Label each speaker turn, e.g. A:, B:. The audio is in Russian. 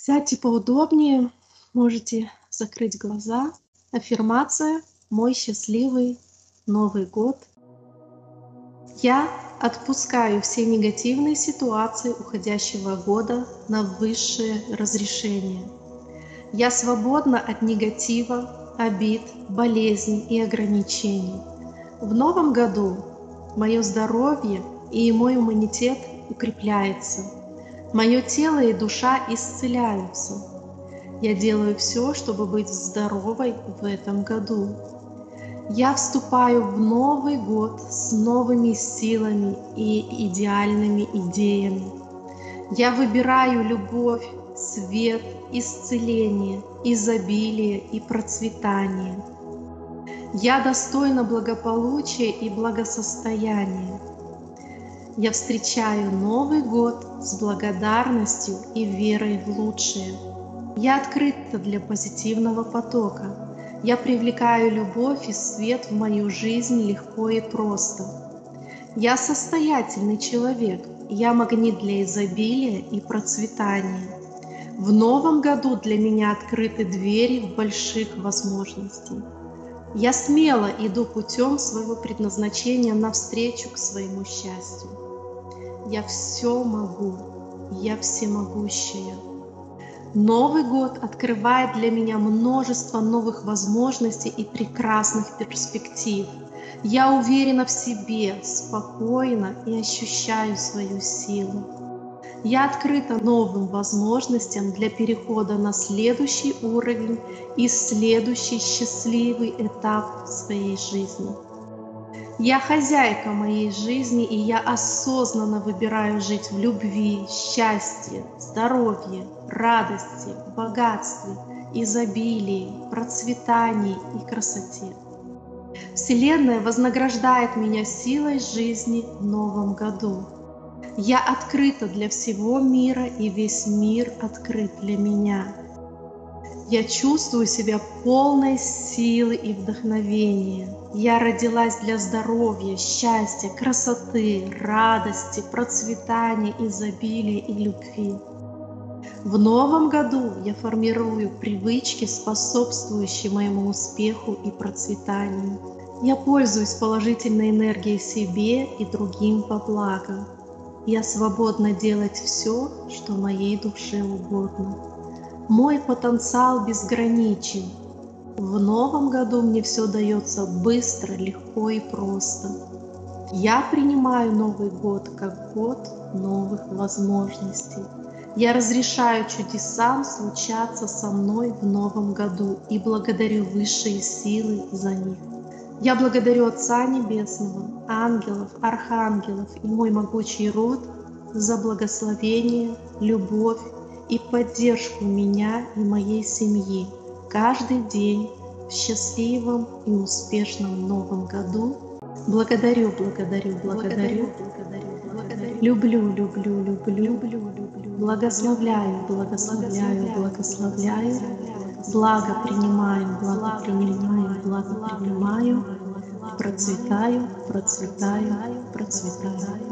A: Сядьте поудобнее, можете закрыть глаза. Аффирмация «Мой счастливый Новый год». Я отпускаю все негативные ситуации уходящего года на высшее разрешение. Я свободна от негатива, обид, болезней и ограничений. В новом году мое здоровье и мой иммунитет укрепляется. Мое тело и душа исцеляются. Я делаю все, чтобы быть здоровой в этом году. Я вступаю в Новый год с новыми силами и идеальными идеями. Я выбираю любовь, свет, исцеление, изобилие и процветание. Я достойна благополучия и благосостояния. Я встречаю Новый год с благодарностью и верой в лучшее. Я открыта для позитивного потока. Я привлекаю любовь и свет в мою жизнь легко и просто. Я состоятельный человек. Я магнит для изобилия и процветания. В новом году для меня открыты двери больших возможностей. Я смело иду путем своего предназначения навстречу к своему счастью. Я все могу. Я всемогущая. Новый год открывает для меня множество новых возможностей и прекрасных перспектив. Я уверена в себе, спокойна и ощущаю свою силу. Я открыта новым возможностям для перехода на следующий уровень и следующий счастливый этап в своей жизни. Я хозяйка моей жизни, и я осознанно выбираю жить в любви, счастье, здоровье, радости, богатстве, изобилии, процветании и красоте. Вселенная вознаграждает меня силой жизни в новом году. Я открыта для всего мира, и весь мир открыт для меня. Я чувствую себя полной силы и вдохновения. Я родилась для здоровья, счастья, красоты, радости, процветания, изобилия и любви. В новом году я формирую привычки, способствующие моему успеху и процветанию. Я пользуюсь положительной энергией себе и другим во благо. Я свободна делать все, что моей душе угодно. Мой потенциал безграничен. В новом году мне все дается быстро, легко и просто. Я принимаю Новый год как год новых возможностей. Я разрешаю чудесам случаться со мной в новом году и благодарю высшие силы за них. Я благодарю Отца Небесного, ангелов, архангелов и мой могучий род за благословение, любовь и поддержку меня и моей семьи каждый день в счастливом и успешном новом году. Благодарю. Люблю. Благословляю. Благо принимаю. Процветаю.